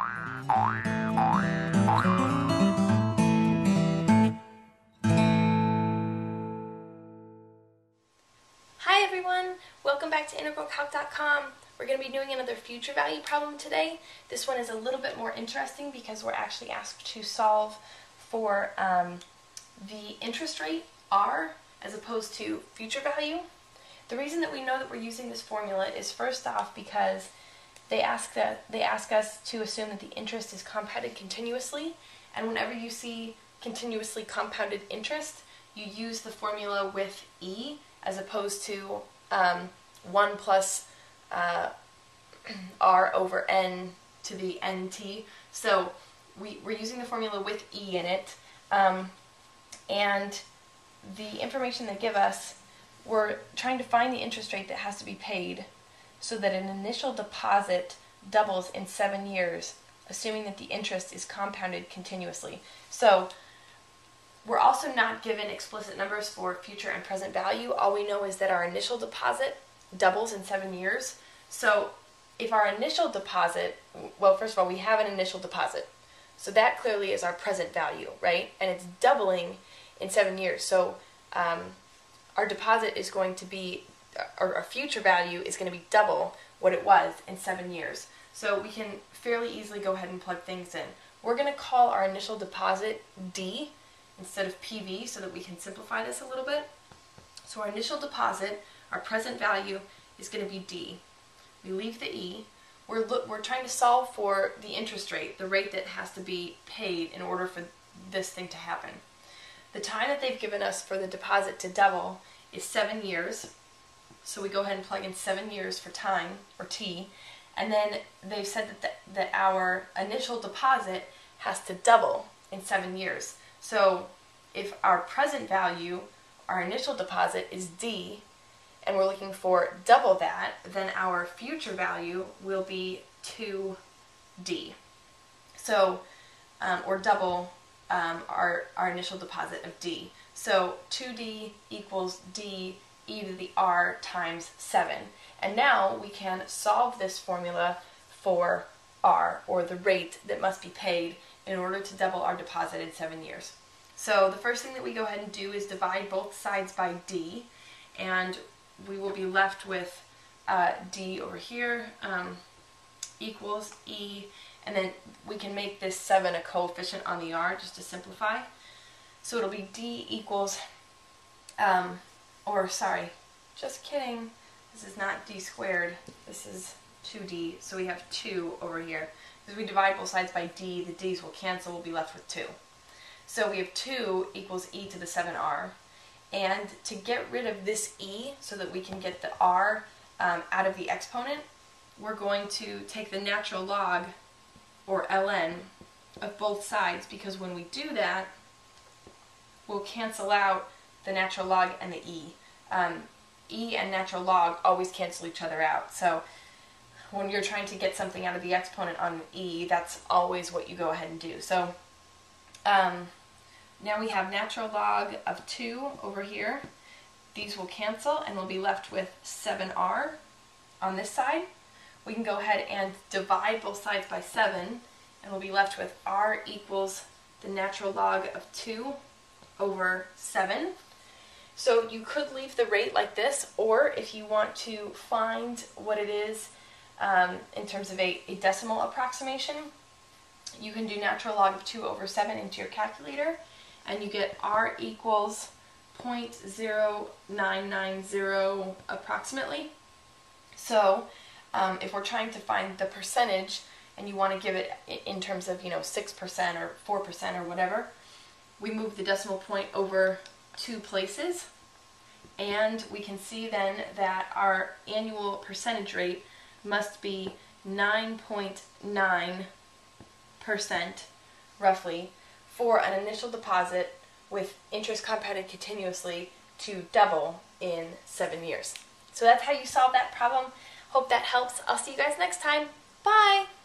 Hi everyone! Welcome back to integralcalc.com. We're going to be doing another future value problem today. This one is a little bit more interesting because we're actually asked to solve for the interest rate, R, as opposed to future value. The reason that we know that we're using this formula is first off because they ask us to assume that the interest is compounded continuously, and whenever you see continuously compounded interest, you use the formula with E as opposed to 1 plus R over N to the NT. So we're using the formula with E in it, and the information they give us, we're trying to find the interest rate that has to be paid so that an initial deposit doubles in 7 years, assuming that the interest is compounded continuously. So we're also not given explicit numbers for future and present value. All we know is that our initial deposit doubles in 7 years. So if our initial deposit, well, first of all, we have an initial deposit. So that clearly is our present value, right? And it's doubling in 7 years. So our deposit is going to be, or our future value is going to be double what it was in 7 years. So we can fairly easily go ahead and plug things in. We're going to call our initial deposit D instead of PV so that we can simplify this a little bit. So our initial deposit, our present value, is going to be D. We leave the E. We're trying to solve for the interest rate, the rate that has to be paid in order for this thing to happen. The time that they've given us for the deposit to double is 7 years. So we go ahead and plug in 7 years for time, or T, and then they've said that our initial deposit has to double in 7 years. So if our present value, our initial deposit, is D, and we're looking for double that, then our future value will be 2D. So, or double our initial deposit of D. So 2D equals D e to the R times 7. And now we can solve this formula for R, or the rate that must be paid in order to double our deposit in 7 years. So the first thing that we go ahead and do is divide both sides by D, and we will be left with D over here equals E, and then we can make this 7 a coefficient on the R just to simplify. So it'll be D equals, just kidding, this is not D squared, this is 2D, so we have 2 over here. As we divide both sides by D, the D's will cancel, we'll be left with 2. So we have 2 equals E to the 7R. And to get rid of this E so that we can get the R out of the exponent, we're going to take the natural log, or ln, of both sides, because when we do that, we'll cancel out the natural log and the E. E and natural log always cancel each other out. So when you're trying to get something out of the exponent on E, that's always what you go ahead and do. So now we have natural log of 2 over here. These will cancel and we'll be left with 7R on this side. We can go ahead and divide both sides by 7 and we'll be left with R equals the natural log of 2 over 7. So you could leave the rate like this, or if you want to find what it is in terms of a decimal approximation, you can do natural log of 2 over 7 into your calculator, and you get R equals 0.0990 approximately. So if we're trying to find the percentage and you want to give it in terms of 6% or 4% or whatever, we move the decimal point over 2 places, and we can see then that our annual percentage rate must be 9.9% roughly for an initial deposit with interest compounded continuously to double in 7 years. So that's how you solve that problem. Hope that helps. I'll see you guys next time. Bye!